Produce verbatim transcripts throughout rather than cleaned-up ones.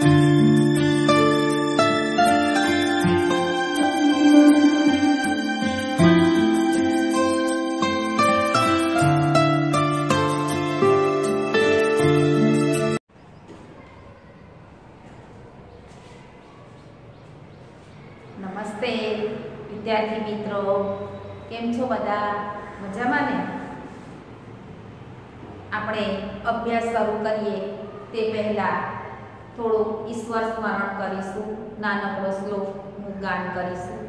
નમસ્તે વિદ્યાર્થી મિત્રો, કેમ છો બધા? મજામાં ને? આપણે અભ્યાસ શરૂ કરીએ તે પહેલા થોડું ઈશ્વર સ્મરણ કરીશું, નાનકડો શ્લોકનું ગાન કરીશું.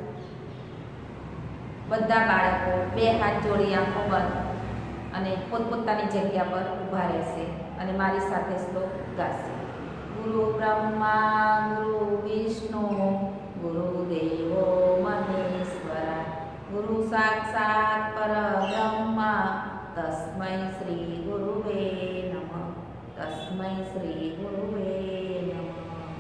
બધા બાળકો બે હાથ જોડી આંખો બંધ અને પોતપોતાની જગ્યા પર ઊભા રહેશે અને મારી સાથે શ્લોક ગાશે. ગુરુ બ્રહ્મા ગુરુ વિષ્ણુ ગુરુદેવો મહેશ્વરા ગુરુ સાક્ષાત પરબ્રહ્મ તસ્મૈ શ્રી ગુરુવે નમઃ તસ્મૈ શ્રી ગુરુવે નમઃ.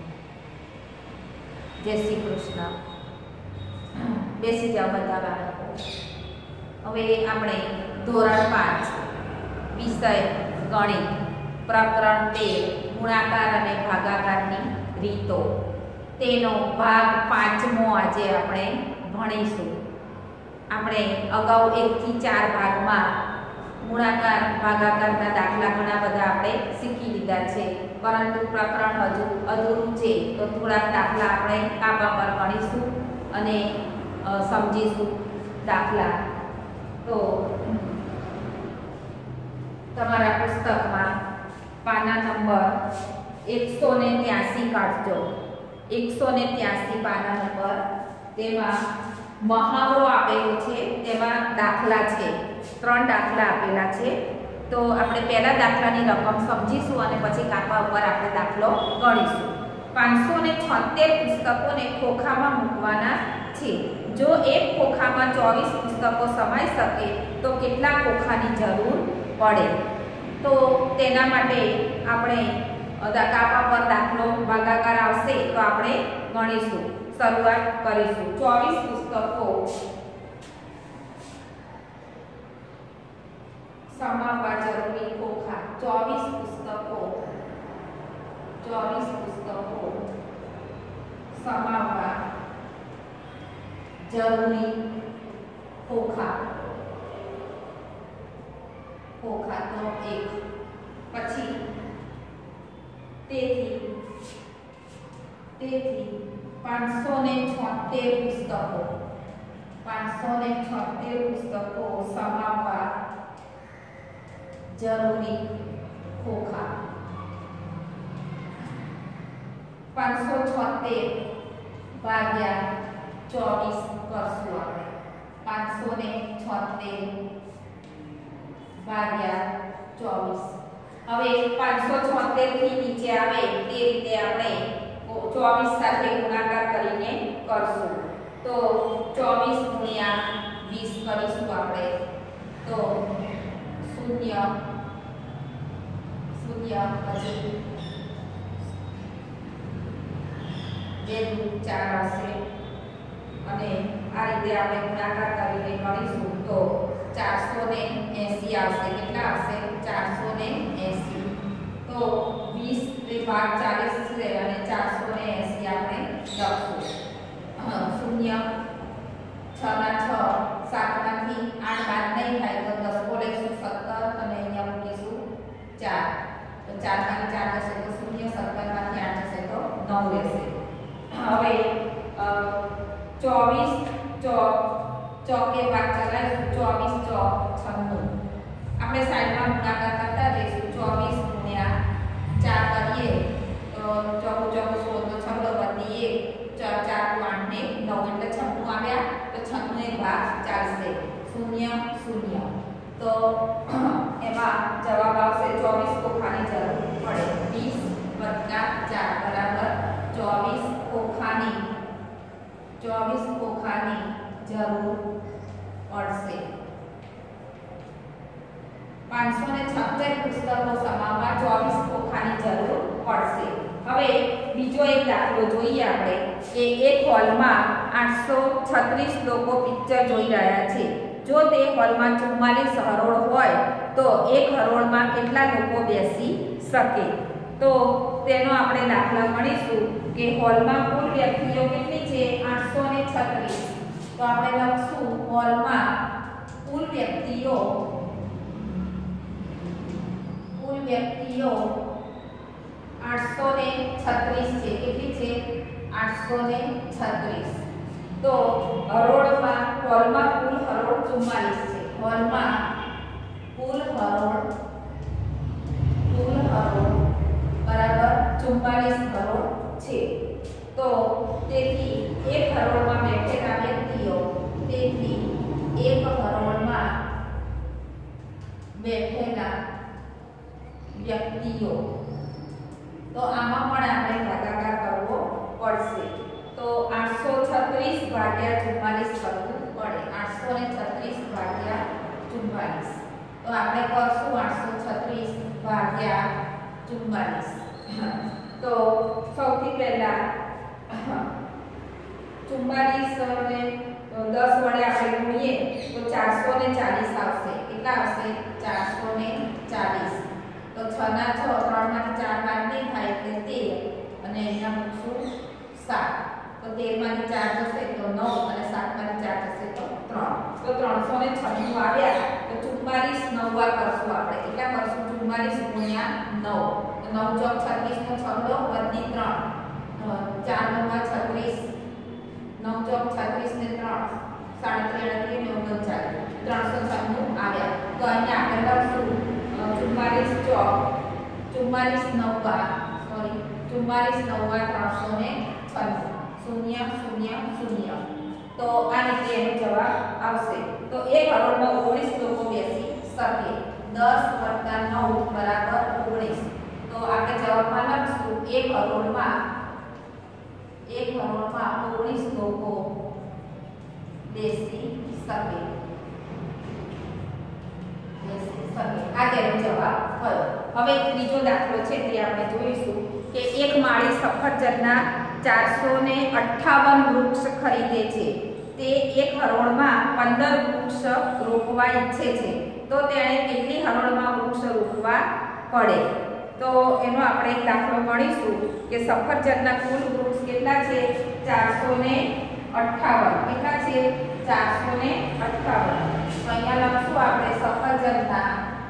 જય શ્રી કૃષ્ણ. બેસી જાઓ બધા બાળકો. હવે આપણે ધોરણ પાંચ વિષય ગણિત પ્રકરણ તેર ગુણાકાર અને ભાગાકારની રીતો, તેનો ભાગ પાંચમો આજે આપણે ભણીશું. આપણે અગાઉ એકથી ચાર ભાગમાં ગુણાકાર ભાગાકારના દાખલા ઘણા બધા આપણે શીખી લીધા છે, પરંતુ પ્રકરણ હજુ અધૂરું છે. તો થોડાક દાખલા આપણે કાપા પર ગણીશું અને સમજીશું દાખલા. તો તમારા પુસ્તકમાં પાના નંબર એકસો ને ત્યાસી કાઢજો. એકસો ને ત્યાસી પાના નંબર, તેમાં મહાવરો આપેલો છે, તેમાં દાખલા છે. ત્રણ દાખલા આપેલા છે. તો આપણે પહેલા દાખલાની રકમ સમજીશું અને પછી કાપા ઉપર આપણે દાખલો ગણીશું. પાંચસો ને છોતેર પુસ્તકોને ખોખામાં મૂકવાના છે. જો એક ખોખામાં ચોવીસ પુસ્તકો સમાઈ શકે તો કેટલા ખોખાની જરૂર પડે? તો તેના માટે આપણે કાપા પર દાખલો ભાગાકાર આવશે તો આપણે ગણીશું. શરૂઆત કરીશું. ચોવીસ પુસ્તકો સમાવવા જરૂરી ખોખા. ચોવીસ પુસ્તકો ચોવીસ પુસ્તકો સમાવવા જરૂરી ખોખા. ખોખા તો એક. પછી તેથી તેથી પાંચસો ને છોતેર પુસ્તકો પાંચસો ને છોતેર પુસ્તકો સમાવવા જરૂરી ખોખા. પાંચસો છોતેર ભાગ્યા ચોવીસ કરશું આપણે. પાંચસો ને છોતેર ભાગ્યા ચોવીસ. હવે પાંચસો છોતેર થી નીચે આવે તે રીતે આપણે ચોવીસ સાથે ગુણાકાર કરીને કરશું. તો ચોવીસ ગુણ્યા વીસ કરીશું આપણે. તો શૂન્ય શૂન્ય પછી બે દુ ચાર આવશે અને આ રીતે આપણે ગુણાકાર કરીને કરીશું. તો ચારસો ને એસી આવશે. કેટલા આવશે? ચારસો ને એસી. તો વીસ ભાગ ચાલીસ છે અને ચારસો ને એસી આપણે લખશું. શૂન્ય છ ના છ, સાત માંથી આઠ બાદ નહીં થાય તો દસ બોલેશું સત્તર અને અહીંયા મૂકીશું ચાર. તો ચાર માંથી ચાર જશે તો શૂન્ય, સત્તર માંથી આઠ જશે તો નવ રહેશે. હવે ચોવીસ ચોક ચોકે ભાગ ચલાવીશું. ચોવીસ ચોક છન્નું. આપણે સાઈડમાં ગુણાકાર કરતા જઈશું. ચોવીસ ગુણ્યા ચાર કરીએ તો ચોકું ચોકું સો, તો છવ્વીસ વધી એક, ચાર ચાર આઠ ને નવ એટલે છન્નું આવ્યા. તો છન્નું એક ભાગ ચાલશે. શૂન્ય શૂન્ય. તો એમાં જવાબ આવશે ચોવીસ ખોખાની જરૂર પડે. વીસ વત્તા ચાર બરાબર ચોવીસ ખોખાની ચોવીસ ખોખાની જરૂર પડશે. પાંચસો ને છોતેર પુસ્તકો સમાવવા ચોવીસ ખોખાની જરૂર પડશે. હવે બીજો એક દાખલો જોઈએ આપણે કે એક હોલમાં આઠસો છત્રીસ લોકો પિક્ચર જોઈ રહ્યા છે. જો તે હોલમાં ચુમ્માલીસ હરોળ હોય તો એક હરોળમાં કેટલા લોકો બેસી શકે? તો તેનો આપણે દાખલા ગણીશું કે હોલમાં કુલ વ્યક્તિઓ કેટલી છે? આઠસો છત્રીસ. તો આપણે લખશું હોલમાં કુલ વ્યક્તિઓ કુલ વ્યક્તિઓ આઠસો છત્રીસ છે. કેટલી છે? આઠસો છત્રીસ. તો હરોળમાં હોલમાં કુલ હરોળ ચુમ્માલીસ છે. હોલમાં કુલ હરોળ કુલ હરોળ બરાબર ચુમ્માલીસ હરોળ છે. તો તેથી એક હરોળમાં બેઠેલા વ્યક્તિઓ તેથી એક હરોળમાં બેઠેલા વ્યક્તિઓ તો આમાં પણ આપણે ભાગાકાર કરવો પડશે. તો આઠસો છત્રીસ ભાગ્યા ચુમ્માલીસ કરવું પડે. આઠસો છત્રીસ ભાગ્યા ચુમ્માલીસ. તો આપણે કરશું આઠસો છત્રીસ ભાગ્યા ચુમ્માલીસ. તો સૌથી પહેલા ચુમ્માલીસ ને દસ વડે આપણે ગુણીએ તો ચારસો ચાલીસ આવશે. કેટલા આવશે? ચારસો ચાલીસ. તો છ ના છ, ત્રણ માંથી ચાર બાદ નહીં થાય એટલે તેર અને અહીંયા મૂકશું સાત. તો તેર માંથી ચાર જશે તો નવ અને સાત માંથી ચાર જશે તો ત્રણ. તો ત્રણસો છન્નું આવ્યા. તો ચુમ્માલીસ નવવા કરશું આપણે. કેટલા કરશું? ચુમ્માલીસ ગુણ્યા નવ. તો નવ ચોક છત્રીસ નો છગડો વધી ત્રણ. ચાર નવમાં છત્રીસ. નવ ચોક છત્રીસ ને ત્રણ સાડત્રીસ અડત્રીસ ને ઓગણચાલીસ. ત્રણસો છન્નું આવ્યા. તો અહીંયા આપણે લખશું ચુમ્માલીસ ચોક ચુમ્માલીસ નવવા સોરી ચુમ્માલીસ નવવા ત્રણસો ને છન્નું. શૂન્ય શૂન્ય શૂન્ય. તો આ રીતે એનો જવાબ આવશે. તો એક હરોળમાં ઓગણીસ લોકો બેસી શકે. દસ વત્તા નવ બરાબર ઓગણીસ. તો આપણે જવાબમાં લખશું એક હરોળમાં એક હરોળમાં ઓગણીસ લોકો બેસી શકે. બેસી શકે. આ તેનો જવાબ થયો. હવે ત્રીજો દાખલો છે તે આપણે જોઈશું કે એક માળી સફરજનના ચારસો અઠ્ઠાવન વૃક્ષ ખરીદે છે. તે એક હરોળમાં પંદર વૃક્ષ રોપવા ઈચ્છે છે. તો તેણે કેટલી હરોળમાં વૃક્ષ રોપવા પડે? તો એનો આપણે એક દાખલો ગણીશું કે સફરજનના કુલ વૃક્ષ કેટલા છે? ચારસો અઠ્ઠાવન. કેટલા છે? ચારસો અઠ્ઠાવન. તો અહીંયા લખશું આપણે સફરજનના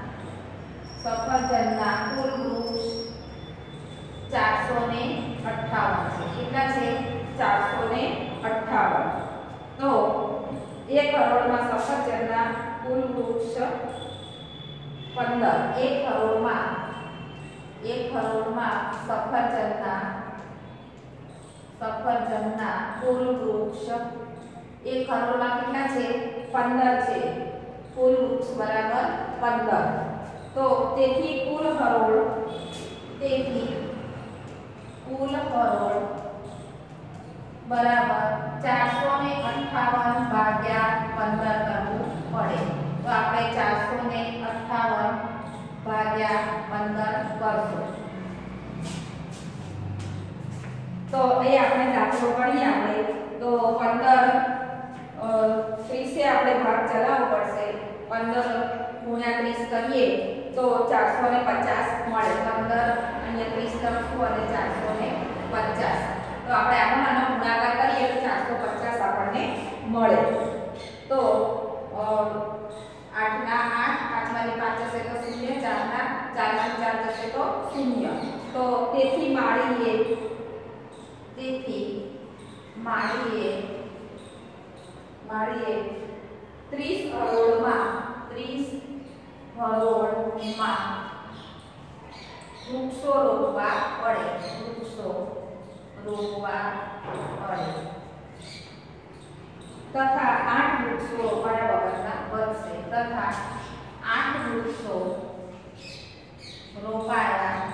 સફરજનના કુલ વૃક્ષ ચારસો અઠ્ઠાવન છે. કેટલા છે? ચારસો અઠ્ઠાવન. તો એક હરોળમાં સફરજનના કુલ વૃક્ષ પંદર. એક હરોળમાં એક હરોળમાં સફરજનના સફરજનના કુલ વૃક્ષ એક હરોળમાં કેટલા છે? પંદર છે. કુલ વૃક્ષ બરાબર પંદર. તો તેથી કુલ હરોળ તેથી કુલ હરોળ બરાબર ચારસો અઠ્ઠાવન ભાગ્યા પંદર કરવું પડે. તો આપણે ચારસો અઠ્ઠાવન ભાગ્યા પંદર કરશું. તો અહીં આપણે દાખલો ગણીએ આપણે તો પંદર ત્રીસે આપણે ભાગ ચલાવવો પડશે. પંદર ગુણ્યા ત્રીસ કરીએ તો ચારસો પચાસ મળે. પંદર અહીંયા ત્રીસ કરશું અને ચારસો પચાસ. તો આપણે આનો આનો ગુણાકાર કરીએ તો ચારસો પચાસ આપણને મળે. તો આઠ ના આઠ, આઠ માંથી પાંચ જશે તો શૂન્ય, ચાર ના ચાર માંથી ચાર જશે તો શૂન્ય. તો તેથી માળીએ તેથી માળીએ માળીએ ત્રીસ હરોળમાં ત્રીસ હરોળમાં વૃક્ષો રોપવા પડે. વૃક્ષો રોપવા પડે તથા આઠ વૃક્ષો રોપાયા વગરના વધશે. તથા આઠ વૃક્ષો રોપાયા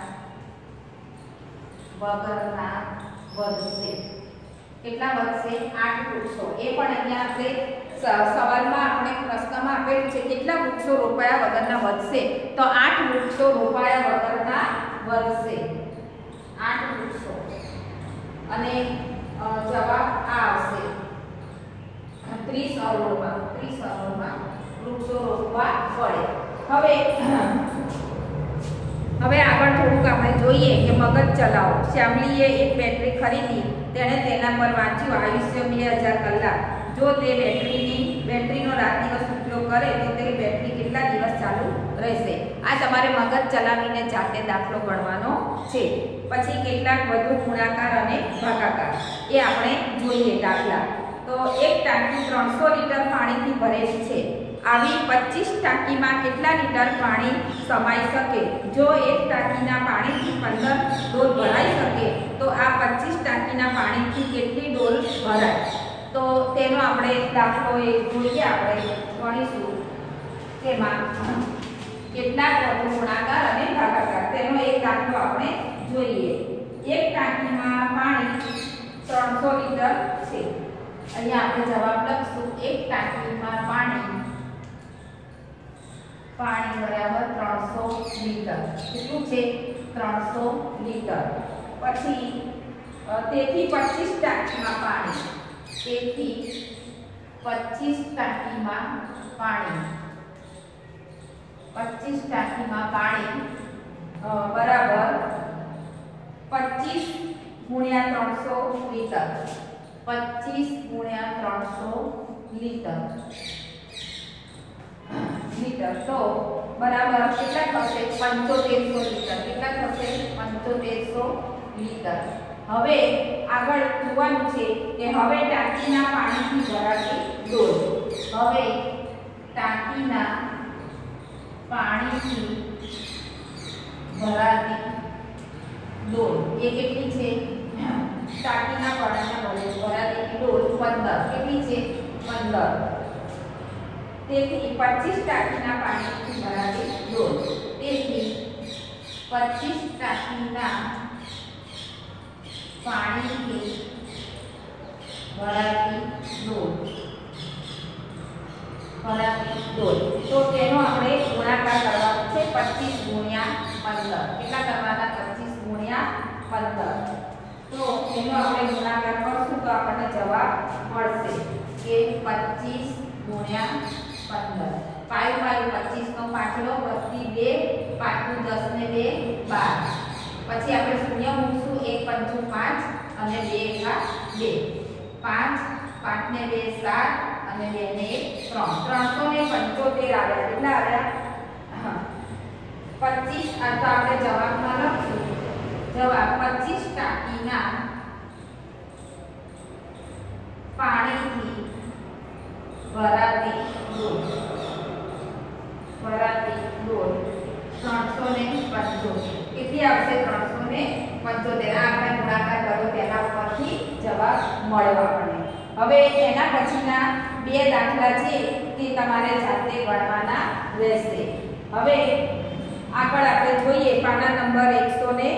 વગરના વધશે. કેટલા વધશે? આઠ વૃક્ષો. એ પણ અહીંયા આપણે સવાલમાં આપણે પ્રશ્નમાં આપેલું છે કેટલા વૃક્ષો રોપાયા વગરના વધશે. તો આઠ વૃક્ષો રોપાયા વગરના વધશે. આઠ વૃક્ષો અને જવાબ આ આવશે ત્રીસ હરોળમાં ત્રીસ હરોળમાં વૃક્ષો રોપવા પડે. હવે હવે આગળ થોડુંક આપણે જોઈએ કે મગજ ચલાવો. શ્યામલીએ એક બેટરી ખરીદી. તેણે તેના પર વાંચ્યું આયુષ્ય બે હજાર કલાક. જો તે બેટરીની બેટરીનો રાત દિવસ ઉપયોગ કરે તો તે બેટરી કેટલા દિવસ ચાલુ રહેશે. આ તમારે મગજ ચલાવીને જાતે દાખલો ગણવાનો છે. પછી કેટલાક વધુ ગુણાકાર અને ભાગાકાર એ આપણે જોઈએ દાખલા. તો એક ટાંકી ત્રણસો લીટર પાણીથી ભરેલી છે. આવી પચીસ ટાંકીમાં કેટલા લીટર પાણી સમાઈ શકે. જો એક ટાંકીના પાણીથી પંદર ડોલ ભરાઈ શકે તો આ પચીસ ટાંકીના પાણીથી કેટલી ડોલ ભરાય. તો તેનો આપણે દાખલો એ જોઈએ, આપણે ગણીશું. તેમાં કેટલાક વધુ ગુણાકાર અને ભાગાકાર તેનો એક દાખલો આપણે જોઈએ. એક ટાંકીમાં પાણી ત્રણસો લીટર છે. અહીંયા આપણે જવાબ લખશું. એક ટાંકીમાં પાણી પાણી બરાબર ત્રણસો લીટર. કેટલું છે? ત્રણસો લીટર. પછી તેથી પચીસ ટાંકીમાં પાણી તેથી પચીસ ટાંકીમાં પાણી પચીસ ટાંકીમાં પાણી બરાબર પચીસ ગુણ્યા ત્રણસો લીટર. પચીસ ગુણ્યા ત્રણસો લીટર લીટર તો બરાબર કેટલા થશે? પંચોતેરસો લીટર. કેટલા થશે? પંચોતેરસો લીટર. હવે આગળ જોવાનું છે કે હવે ટાંકીના પાણીથી ભરાતી ડોલ. હવે ટાંકીના પાણીથી ભરાતી ડોલ એ કેટલી છે? ટાંકીના પાણીમાં ભરાતી ડોલ પંદર. કેટલી છે? પંદર. તેથી પચીસ ટાંકીના પાણીથી ભરાતી ડોલ. તેથી પચીસ ટાંકીના પાણીથી ભરાતી ડોલ ભરાતી ડોલ. તો તેનો આપણે ગુણાકાર કરવાનો છે. પચીસ ગુણ્યા પંદર. કેટલા કરવાના? પચીસ ગુણ્યા પંદર. તો એનો આપણે ગુણાકાર કરશું તો આપણને જવાબ મળશે કે પચીસ ગુણ્યા પંદર. પાંચ પાંચ પચીસ નો પાછલો વત્તી બે, પાંચ દસ ને બે બાર. પછી આપણે શૂન્ય મૂકશું. એક પંચું પાંચ અને બે એકા બે. પાંચ પાંચ ને બે સાત અને બે ને એક ત્રણ. ત્રણસો ને પંચોતેર આવ્યા. કેટલા આવ્યા? પચીસ. આ તો આપણે જવાબમાં લખશું. જવાબ પચીસ ટાંકીના પાણીથી ભરાતી ડોલ ભરાતી ડોલ ત્રણસો ને પંચોતેર. કેટલી આવશે? ત્રણસો ને પંચોતેર. આ આપણે ગુણાકાર કર્યો તેના ઉપરથી જવાબ મળ્યો આપણને. હવે એના પછીના બે દાખલા છે તે તમારે જાતે ગણવાના રહેશે. હવે આગળ આપણે જોઈએ પાના નંબર એકસો ને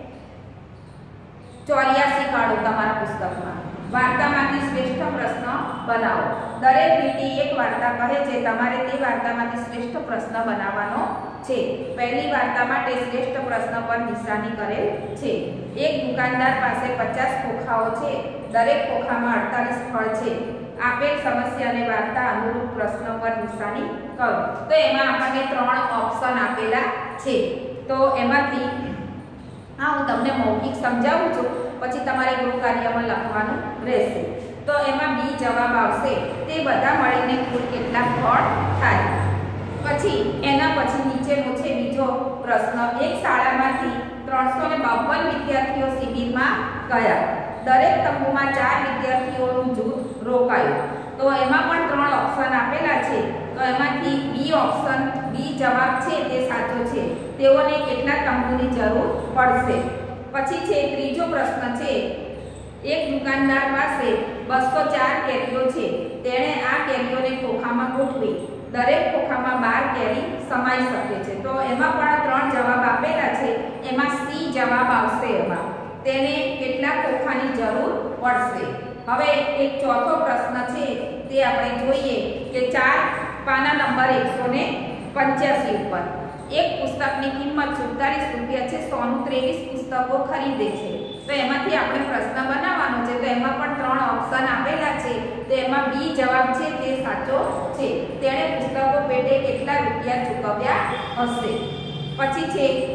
ચોર્યાસી કાઢો તમારા પુસ્તકમાં. વાર્તામાંથી શ્રેષ્ઠ પ્રશ્ન બનાવો. દરેક લીટી એક વાર્તા કહે છે. તમારે તે વાર્તામાંથી શ્રેષ્ઠ પ્રશ્ન બનાવવાનો છે. પહેલી વાર્તા માટે શ્રેષ્ઠ પ્રશ્ન પર નિશાની કરેલ છે. એક દુકાનદાર પાસે પચાસ ખોખાઓ છે. દરેક ખોખામાં અડતાલીસ ફળ છે. આપેલ સમસ્યાને વાર્તા અનુરૂપ પ્રશ્ન પર નિશાની કરો. તો એમાં આપણને ત્રણ ઓપ્શન આપેલા છે. તો એમાંથી હા હું તમને મૌખિક સમજાવું છું, પછી તમારે ગૃહ કાર્યમાં લખવાનું રહેશે. તો એમાં બી જવાબ આવશે. તે બધા મળીને કુલ કેટલા ફળ થાય. પછી એના પછી નીચેનો છે બીજો પ્રશ્ન. એક શાળામાંથી ત્રણસો ને બાવન વિદ્યાર્થીઓ શિબિરમાં ગયા. દરેક તંબુમાં ચાર વિદ્યાર્થીઓનું જૂથ રોકાયું. તો એમાં પણ ત્રણ ઓપ્શન આપેલા છે. તો એમાંથી બી ઓપ્શન બી જવાબ છે તે સાચો છે. તેઓને કેટલા તંબુની જરૂર પડશે. પછી છે ત્રીજો પ્રશ્ન છે. એક દુકાનદાર પાસે બસો ચાર કેરીઓ છે. તેણે આ કેરીઓને ખોખામાં ગોઠવી. દરેક ખોખામાં બાર કેરી સમાઈ શકે છે. તો એમાં પણ ત્રણ જવાબ આપેલા છે. એમાં સી જવાબ આવશે. એમાં તેને કેટલા ખોખાની જરૂર પડશે. હવે એક ચોથો પ્રશ્ન છે તે આપણે જોઈએ કે ચાર પાના નંબર એકસો ને પંચ્યાસી ઉપર એક પુસ્તકની કિંમત સુડતાલીસ રૂપિયા છે. સોનું ત્રેવીસ પુસ્તકો ખરીદે છે. તો એમાંથી આપણે પ્રશ્ન બનાવવાનો છે. તો એમાં પણ ત્રણ ઓપ્શન આપેલા છે. તો એમાં બી જવાબ છે તે સાચો છે. તેણે પુસ્તકો પેટે કેટલા રૂપિયા ચૂકવ્યા હશે. પછી છે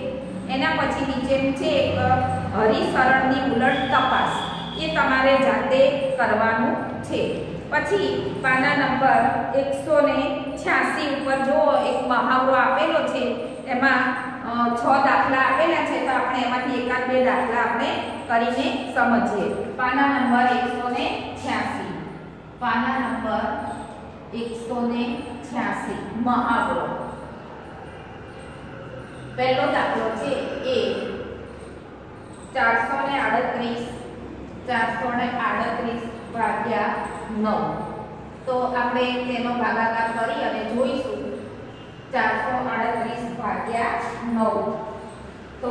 એના પછી નીચેનું છે એક હરિસરણની ઉલટ તપાસ, એ તમારે જાતે કરવાનું છે. પછી પાના નંબર એકસો ને છ્યાસી ઉપર જો એક મહાવરો આપેલો છે, એમાં છ દાખલા આપેલા છે, તો આપણે એમાંથી એકાદ બે દાખલા આપણે કરીને સમજીએ. પાના નંબર એકસો ને છ્યાસી, પાના નંબર એકસો ને છ્યાસી મહાવરો. પહેલો દાખલો છે એ ચારસો ને આડત્રીસ ચારસો ને આડત્રીસ ભાગ્યા નવ. તો આપણે તેનો ભાગાકાર કરી અને જોઈશું. ચારસો આડત્રીસ ભાગ્યા નવ, તો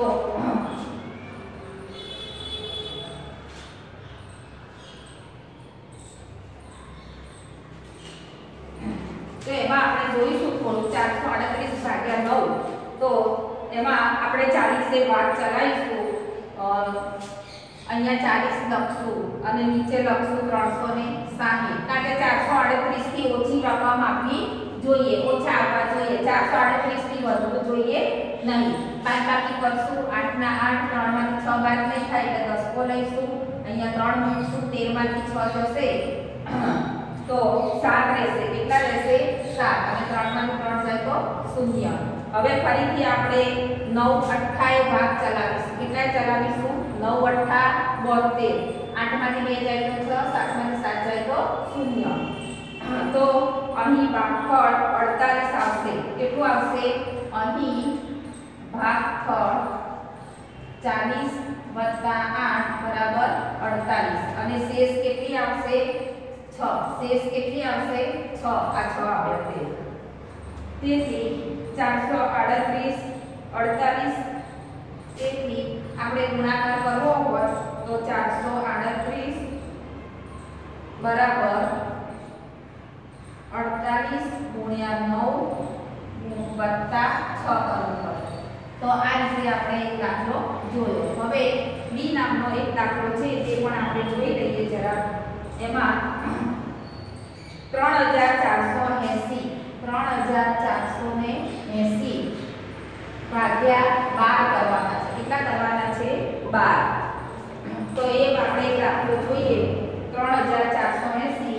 તો એમાં આપણે જોઈશું થોડું. ચારસો આડત્રીસ ભાગ્યા નવ, તો એમાં આપણે ચાલીસે ભાગ ચલાવીશું. અહીંયા ચાલીસ લખશું અને નીચે લખશું ત્રણસો ને સાહીઠ, કારણ કે ચારસો આડત્રીસ થી ઓછી રકમ આપવી જોઈએ, ઓછા આવવા જોઈએ. ચારસો આડત્રીસ થી વધુ જોઈએ નહીં. બાદબાકી કરશું. આઠ ના આઠ, ત્રણ માંથી છ બાદ નહીં થાય એટલે દસકો લઈશું. અહીંયા ત્રણ મૂકશું, તેર માંથી છ જશે તો સાત રહેશે. કેટલા રહેશે? સાત. અને ત્રણ માંથી ત્રણ જાય તો શૂન્ય. હવે ફરીથી આપણે નવ અઠ્ઠાએ ભાગ ચલાવીશું. કેટલા ચલાવીશું? નવ અઠ્ઠા બોતેર. આઠ માંથી બે જાય તો છ, સાત માંથી સાત જાય તો શૂન્ય. તો અહીં ભાગફળ અડતાલીસ આવશે. કેટલું આવશે? અહીં ભાગફળ ચાલીસ વત્તા આઠ બરાબર અડતાલીસ. અને શેષ કેટલી આવશે? છ. શેષ કેટલી આવશે? છ. આ છ આવ્યો છે. તેથી ચારસો આડત્રીસ અડતાલીસ, તેથી આપણે ગુણાકાર કરવો હોય તો ચારસો આડત્રીસ બરાબર અડતાલીસ ગુણ્યા નવ વત્તા છ કરવું પડે. તો આ રીતે આપણે એક દાખલો જોયો. હવે બી નામનો એક દાખલો છે, તે પણ આપણે જોઈ લઈએ જરા. એમાં ત્રણ હજાર ચારસો એસી ત્રણ હજાર ચારસો ને એસી ભાગ્યા બાર કરવાના છે. કેટલા કરવાના છે? બાર. તો એ આપણે એક દાખલો જોઈએ. ત્રણ હજાર ચારસો એસી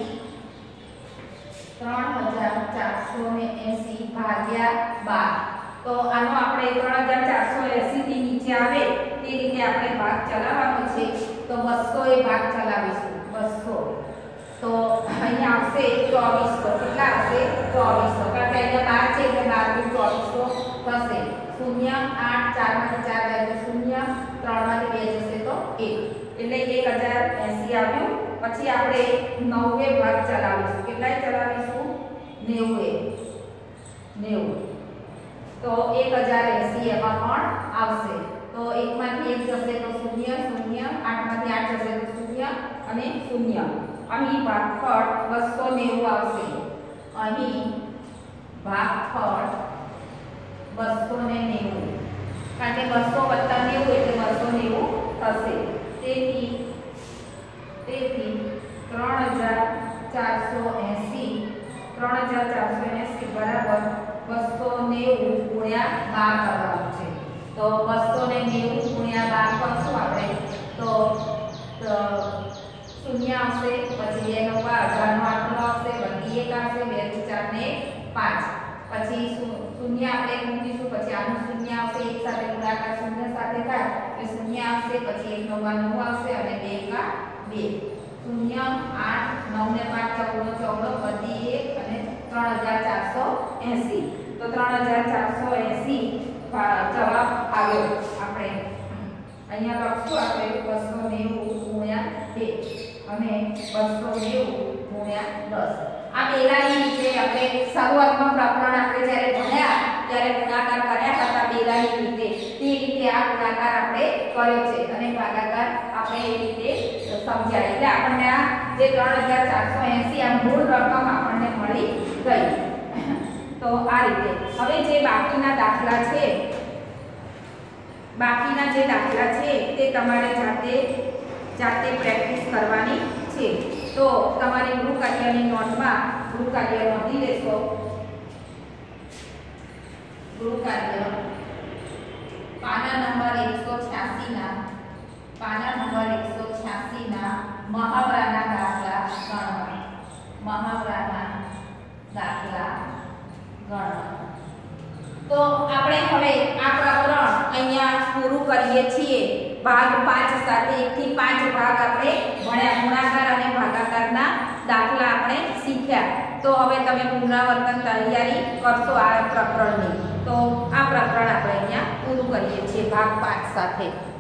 ત્રણ હજાર ચારસો એસી ભાગ્યા બાર. તો આનો આપણે ત્રણ હજાર ચારસો એસી થી નીચે આવે તે રીતે આપણે ભાગ ચલાવવાનો છે. તો બસો એ ભાગ ચલાવીશું. બસો. તો અહીંયા આવશે ચોવીસો. કેટલા આવશે? ચોવીસો. કારણ કે અહીંયા બાર છે એટલે બાર દુ ચોવીસો થશે. શૂન્ય. આઠ, ચાર માંથી ચાર જાય તો શૂન્ય, ત્રણ માંથી બે જશે તો એક. એટલે એક હજાર એસી આવ્યું. પછી આપણે નવે ભાગ ચલાવીશું. કેટલાય ચલાવીશું? નેવું. નેવું. તો એક હજાર એસી એમાં પણ આવશે. તો એક માંથી એક જશે તો શૂન્ય, શૂન્ય. આઠ માંથી આઠ જશે તો શૂન્ય અને શૂન્ય. અહીં ભાગફળ બસો નેવું આવશે. અહીં ભાગફળ બસો નેવું, કારણ કે બસો વત્તા નેવું એટલે બસો નેવું થશે. તેથી તેથી ત્રણ હજાર ચારસો એસી ત્રણ હજાર ચારસો એસી બરાબર બસો નેવું ગુણ્યા બાર કરવાનું છે. તો બસો નેવું ગુણ્યા બાર કરશું આપણે તો શૂન્ય આવશે. પછી બે નો હજાર નો આંકડો આવશે. વધી એક આવશે. બે થી ચાર ને પાંચ. પછી શૂન્ય આપણે મૂકીશું. પછી આનું શૂન્ય આવશે. એક સાથે ગુણાકાર શૂન્ય સાથે થાય એટલે શૂન્ય આવશે. પછી એક નવ નવ આવશે અને બે એકા બે. શૂન્ય, આઠ, નવ ને પાંચ ચૌદ, ચૌદ વધી એક અને ત્રણ હજાર ચારસો એસી. તો ત્રણ હજાર ચારસો એસી જવાબ આવ્યો. આપણે અહીંયા લખશું આપણે બસો નેવું ગુણ્યા બે અને બસો નેવું ગુણ્યા દસ. આ બેલાની રીતે આપણે શરૂઆતમાં પ્રકરણ આપણે જ્યારે ભણ્યા ત્યારે ગુણાકાર કર્યા હતા બેલાની રીતે, તે રીતે આ ગુણાકાર આપણે કર્યો છે અને ભાગાકાર આપણે એ રીતે સમજ્યા. એટલે આપણને આ જે ત્રણ હજાર ચારસો એસી આ મૂળ રકમ આપણને મળી ગઈ. તો આ રીતે હવે જે બાકીના દાખલા છે બાકીના જે દાખલા છે તે તમારે જાતે જાતે પ્રેક્ટિસ કરવાની છે. તો તમારી ગૃહ કાર્યની નોટમાં ગૃહ કાર્ય નોંધી લેશો. ગૃહ કાર્ય પાના નંબર એકસો છ્યાસી ના પાના નંબર એકસો છ્યાસી ના મહાવરાના દાખલા ગણવા. મહાવરાના દાખલા ગણવા. તો આપણે હવે આ પ્રકરણ અહીંયા પૂરું કરીએ છીએ. ભાગ પાંચ સાથે એક થી પાંચ ભાગ આપણે ભણ્યા. ગુણાકાર અને ભાગાકારના દાખલા આપણે શીખ્યા. તો હવે તમે પુનરાવર્તન તૈયારી કરશો આ પ્રકરણની. તો આ પ્રકરણ આપણે અહીંયા પૂરું કરીએ છીએ ભાગ પાંચ સાથે.